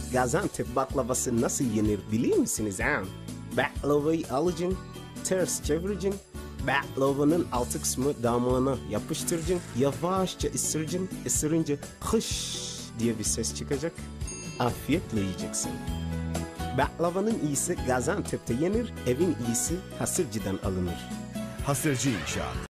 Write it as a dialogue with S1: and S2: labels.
S1: Gaziantep baklavası nasıl yenir biliyor musunuz ha? Baklavayı alacaksın, ters çevireceksin. Baklavanın altı kısmı damağına yapıştıracaksın. Yavaşça ısıracaksın. Isırınca hış diye bir ses çıkacak. Afiyetle yiyeceksin. Baklavanın iyisi Gaziantep'te yenir, evin iyisi Hasırcı'dan alınır.
S2: Hasırcı İnşaat.